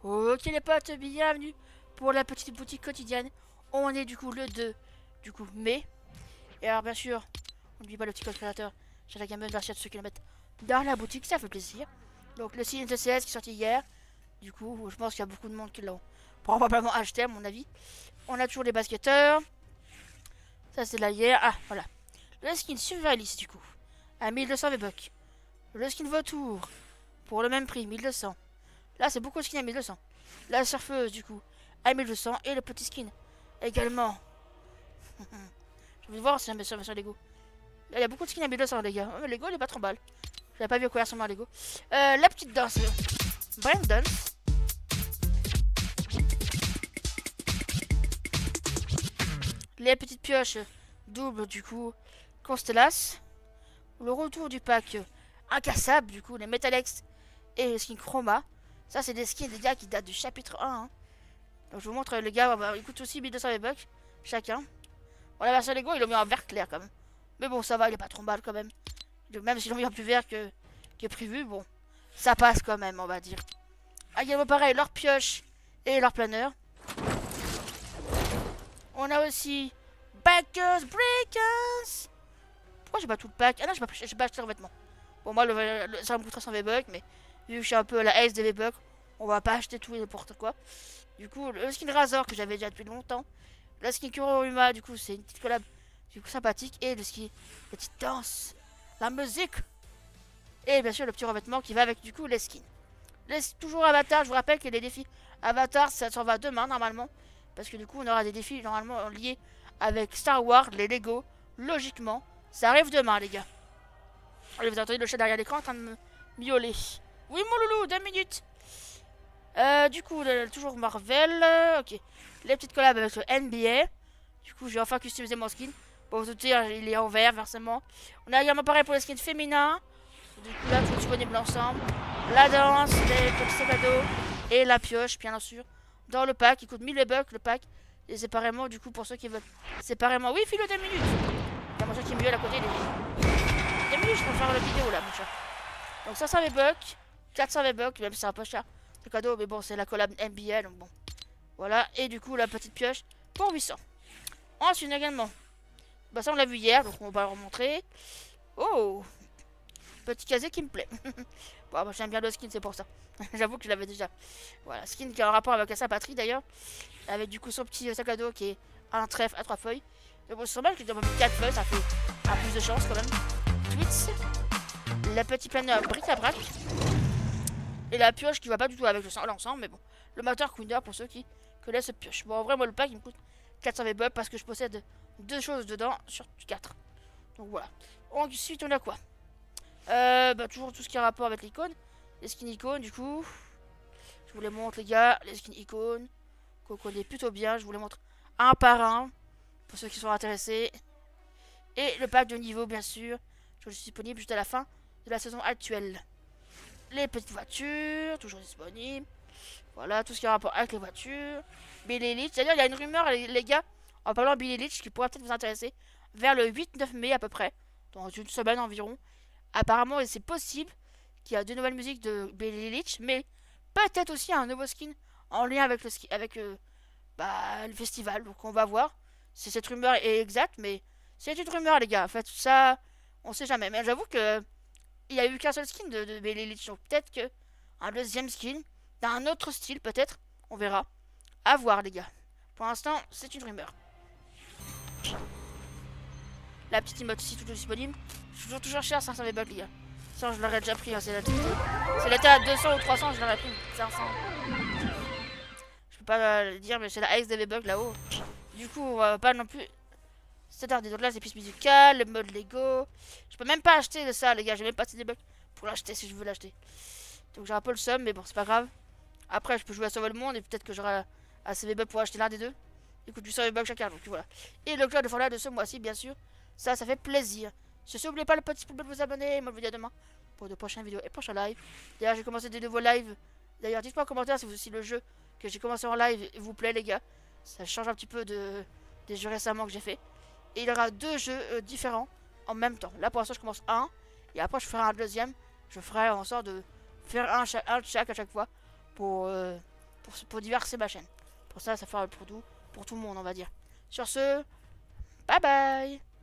Ok les potes, bienvenue pour la petite boutique quotidienne. On est du coup le 2 mai. Et alors bien sûr, on n'oublie pas le petit code créateur. J'ai la gameuse, merci à tous ceux qui le mettent dans la boutique, ça fait plaisir. Donc le signe TCS qui est sorti hier. Du coup, je pense qu'il y a beaucoup de monde qui l'ont probablement acheté à mon avis. On a toujours les basketteurs. Ça c'est là hier. Ah voilà. Le skin Survivalist du coup. À 1200 V-Bucks. Le skin Vautour. Pour le même prix, 1200. Là, c'est beaucoup de skins à 1200. La surfeuse, du coup, à 1200. Et le petit skin, également. Je vais voir si c'est sur version Lego. Là, il y a beaucoup de skins à 1200, les gars. Oh, Lego, il est pas trop mal. J'avais pas vu à quoi ressemble un Lego. La petite danse. Brandon. Les petites pioches double, du coup, Constellas. Le retour du pack incassable, du coup, les Metalex et le skin Chroma. Ça, c'est des skins, des gars, qui datent du chapitre 1. Hein. Donc, je vous montre, les gars, ils coûtent aussi 1200 V-Bucks chacun. Bon, la version Lego, ils l'ont mis en vert clair quand même. Mais bon, ça va, il est pas trop mal quand même. Même s'ils l'ont mis en plus vert que prévu, bon, ça passe quand même, on va dire. Ah, également pareil, leur pioche et leur planeur. On a aussi Backers Breakers. Pourquoi j'ai pas tout le pack? Ah non, j'ai pas acheté le vêtement. Bon, moi, ça me coûtera 100 V-Bucks, mais vu que je suis un peu à la aise des V-Bucks, on va pas acheter tout et n'importe quoi. Du coup, le skin Razor que j'avais déjà depuis longtemps. Le skin Kuroruma, du coup, c'est une petite collab du coup sympathique. Et le skin, la petite danse, la musique. Et bien sûr, le petit revêtement qui va avec du coup les skins. Toujours Avatar, je vous rappelle que les défis Avatar, ça s'en va demain normalement. Parce que du coup, on aura des défis normalement liés avec Star Wars, les Lego. Logiquement, ça arrive demain, les gars. Allez, vous entendez le chat derrière l'écran en train de me miauler. Oui, mon loulou, 2 minutes. Du coup, toujours Marvel. Ok. Les petites collabs avec le NBA. Du coup, j'ai enfin customisé mon skin. Pour vous dire, il est en vert, forcément. On a également pareil pour les skins féminins. Du coup, là, tout disponible ensemble. La danse, les petits sacs à dos et la pioche, bien sûr. Dans le pack, il coûte 1000 bucks le pack. Et séparément, du coup, pour ceux qui veulent. Séparément, oui, file 2 minutes. Il y a mon chat qui est mieux à côté. 2 minutes, je peux faire la vidéo là, mon chat. Donc, 500 V-Bucks, 400 V-Bucks, même si c'est un peu cher. Le cadeau, mais bon, c'est la collab NBA, donc bon. Voilà, et du coup, la petite pioche pour 800. Ensuite, également. Bah, ça, on l'a vu hier, donc on va le remontrer. Oh, petit casier qui me plaît. Bon, bah, j'aime bien le skin, c'est pour ça. J'avoue que je l'avais déjà. Voilà, skin qui a un rapport avec sa patrie d'ailleurs. Avec du coup son petit sac à dos qui est un trèfle à 3 feuilles. Mais bon, c'est normal qu'il doit avoir 4 feuilles, ça fait un plus de chance quand même. Tweets. Le petit planeur bric-à-brac. Et la pioche qui va pas du tout avec l'ensemble, mais bon. Le moteur Queener pour ceux qui connaissent cette pioche. Bon, en vrai, moi, le pack il me coûte 400 V-Bucks parce que je possède 2 choses dedans sur 4. Donc voilà. Ensuite, on a quoi? Bah, toujours tout ce qui a rapport avec l'icône. Les skins icônes, du coup. Je vous les montre, les gars. Les skins icônes. Qu'on connaît plutôt bien. Je vous les montre un par un. Pour ceux qui sont intéressés. Et le pack de niveau, bien sûr. Je suis disponible juste à la fin de la saison actuelle. Les petites voitures, toujours disponibles. Voilà, tout ce qui a rapport avec les voitures. Billy Litch. D'ailleurs, il y a une rumeur, les gars, en parlant de Billy Litch, qui pourrait peut-être vous intéresser. Vers le 8-9 mai à peu près. Dans une semaine environ. Apparemment, c'est possible qu'il y a de nouvelles musiques de Billy Litch. Mais peut-être aussi un nouveau skin en lien avec le festival. Donc on va voir si cette rumeur est exacte. Mais c'est une rumeur, les gars. En fait, ça, on sait jamais. Mais j'avoue que il y a eu qu'un seul skin de Billy Litch. Donc peut-être que un deuxième skin d'un autre style, peut-être. On verra. À voir, les gars. Pour l'instant, c'est une rumeur. La petite emote ici, toujours disponible. Toujours cher, 500 V-Bucks, les gars. Ça, je l'aurais déjà pris. Hein, c'est l'été à 200 ou 300, je l'aurais pris. 500. Je peux pas le dire, mais c'est la X des V-Bucks là-haut. Du coup, on va pas non plus. C'est tardé. Donc là, c'est pistes musicales, le mode Lego. Je peux même pas acheter de ça, les gars. J'ai même pas assez de bucks pour l'acheter si je veux l'acheter. Donc j'ai un peu le seum, mais bon, c'est pas grave. Après, je peux jouer à Sauver le Monde et peut-être que j'aurai assez V-Bucks pour acheter l'un des deux. Il coûte 800 V-Bucks chacun, donc voilà. Et le club de Fortnite de ce mois-ci, bien sûr. Ça fait plaisir. Sur ce, n'oubliez pas le petit pouce de vous abonner. Moi, je vous dis à demain pour de prochaines vidéos et prochains lives. D'ailleurs, j'ai commencé des nouveaux lives. D'ailleurs, dites-moi en commentaire si le jeu que j'ai commencé en live vous plaît, les gars. Ça change un petit peu des jeux récemment que j'ai fait. Et il y aura 2 jeux différents en même temps. Là, pour l'instant, je commence un. Et après, je ferai un deuxième. Je ferai en sorte de faire un de chaque à chaque fois. Pour pour diverser ma chaîne. Pour ça, ça fera pour tout le monde, on va dire. Sur ce, bye bye.